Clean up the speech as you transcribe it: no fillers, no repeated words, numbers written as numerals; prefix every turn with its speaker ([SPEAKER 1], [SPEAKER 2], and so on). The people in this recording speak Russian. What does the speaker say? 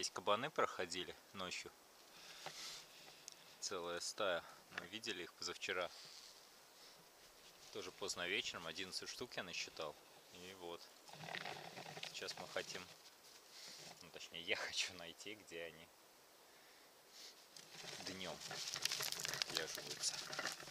[SPEAKER 1] Здесь кабаны проходили ночью. Целая стая. Мы видели их позавчера. Тоже поздно вечером. 11 штук я насчитал. И вот. Сейчас мы хотим... Ну, точнее, я хочу найти, где они днем лежатся.